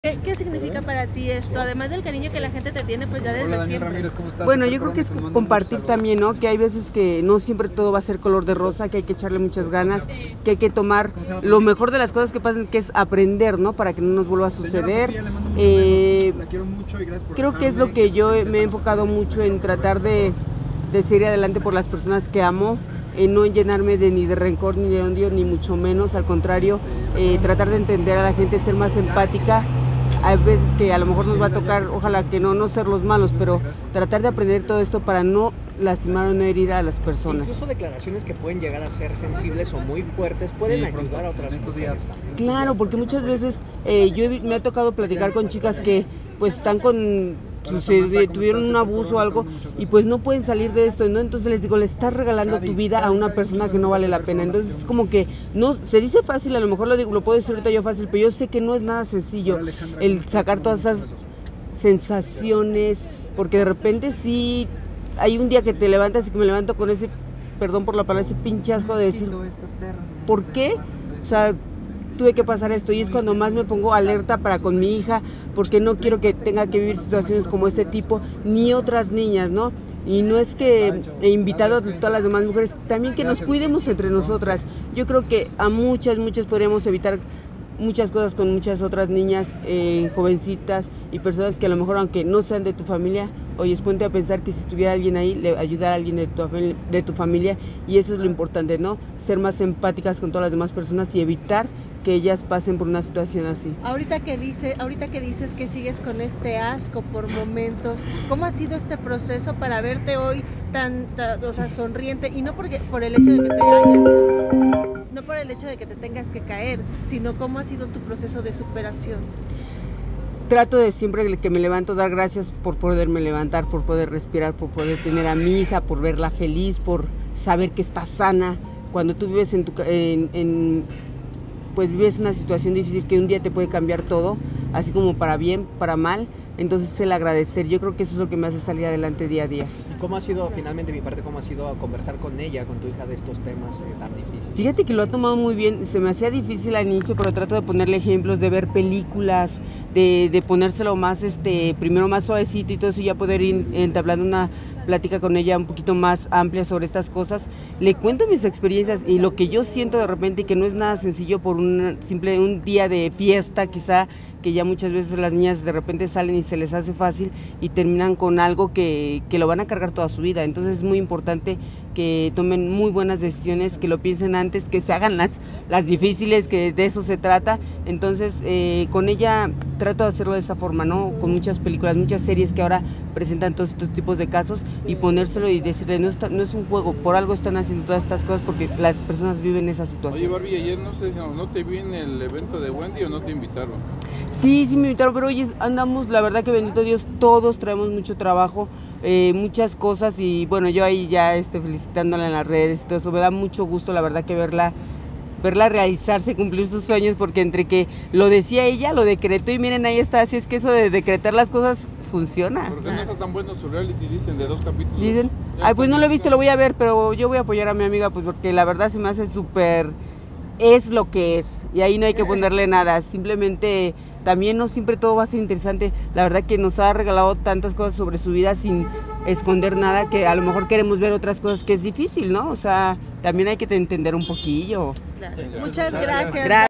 ¿Qué significa para ti esto? Además del cariño que la gente te tiene pues ya desde Hola, siempre. Ramírez, ¿cómo estás? Bueno, yo creo que es compartir también, ¿no? Que hay veces que no siempre todo va a ser color de rosa, que hay que echarle muchas ganas, que hay que tomar lo mejor de las cosas que pasan, que es aprender, ¿no? Para que no nos vuelva a suceder. Creo que es lo que yo me he enfocado mucho en tratar de seguir adelante por las personas que amo. No llenarme ni de rencor, ni de odio, ni mucho menos, al contrario, tratar de entender a la gente, ser más empática. Hay veces que a lo mejor nos va a tocar, ojalá que no ser los malos, pero tratar de aprender todo esto para no lastimar o no herir a las personas. Incluso declaraciones que pueden llegar a ser sensibles o muy fuertes pueden ayudar a otras estos días. Claro, porque muchas veces me ha tocado platicar con chicas que pues están tuvieron un abuso o algo y pues no pueden salir de esto, ¿no? Entonces les digo, le estás regalando tu vida a una persona que no vale la pena. Entonces es como que no se dice fácil, a lo mejor lo puedo decir ahorita yo fácil, pero yo sé que no es nada sencillo el sacar todas esas sensaciones, porque de repente sí hay un día que te levantas y que me levanto con ese, perdón por la palabra, ese pinche asco de decir, ¿por qué? O sea, tuve que pasar esto, y es cuando más me pongo alerta para con mi hija, porque no quiero que tenga que vivir situaciones como este tipo, ni otras niñas, ¿no? Y no es que he invitado a todas las demás mujeres, también que nos cuidemos entre nosotras. Yo creo que a muchas podríamos evitar muchas cosas con muchas otras niñas, jovencitas y personas que a lo mejor, aunque no sean de tu familia, oye, ponte a pensar que si estuviera alguien ahí, le ayudar a alguien de tu familia, y eso es lo importante, ¿no? Ser más empáticas con todas las demás personas y evitar que ellas pasen por una situación así. Ahorita que dices que sigues con este asco por momentos, ¿cómo ha sido este proceso para verte hoy tan sonriente? Y no por el hecho de que no por el hecho de que te tengas que caer, sino cómo ha sido tu proceso de superación. Trato de siempre que me levanto dar gracias por poderme levantar, por poder respirar, por poder tener a mi hija, por verla feliz, por saber que está sana. Cuando tú vives pues vives una situación difícil que un día te puede cambiar todo, así como para bien, para mal. Entonces el agradecer, yo creo que eso es lo que me hace salir adelante día a día. ¿Y cómo ha sido, finalmente, cómo ha sido conversar con ella, con tu hija, de estos temas tan difíciles? Fíjate que lo ha tomado muy bien, se me hacía difícil al inicio, pero trato de ponerle ejemplos, de ver películas, de ponérselo más, primero más suavecito y todo eso, y ya poder ir entablando una plática con ella un poquito más amplia sobre estas cosas. Le cuento mis experiencias y lo que yo siento de repente, que no es nada sencillo por un día de fiesta quizá, que ya muchas veces las niñas de repente salen y se les hace fácil y terminan con algo que lo van a cargar toda su vida. Entonces es muy importante que tomen muy buenas decisiones, que lo piensen antes, que se hagan las difíciles, que de eso se trata. Entonces con ella trato de hacerlo de esa forma, ¿no? Con muchas películas, muchas series que ahora presentan todos estos tipos de casos, y ponérselo y decirle, no es un juego, por algo están haciendo todas estas cosas, porque las personas viven esa situación. Oye, Barbie, ayer no te vi en el evento de Wendy, ¿o no te invitaron? Sí me invitaron, pero hoy andamos, la verdad que bendito Dios, todos traemos mucho trabajo, muchas cosas, y bueno, yo ahí ya felicitándola en las redes y todo eso. Me da mucho gusto, la verdad, que verla realizarse, cumplir sus sueños, porque entre que lo decía ella, lo decretó, y miren, ahí está. Así es que eso de decretar las cosas funciona. Porque no está tan bueno su reality, dicen, de 2 capítulos. Dicen, ay, pues no lo he visto, lo voy a ver, pero yo voy a apoyar a mi amiga, pues porque la verdad se me hace súper, es lo que es, y ahí no hay que ponerle nada, simplemente también no siempre todo va a ser interesante. La verdad que nos ha regalado tantas cosas sobre su vida sin esconder nada, que a lo mejor queremos ver otras cosas, que es difícil, ¿no? O sea, también hay que entender un poquillo. Claro. Muchas gracias.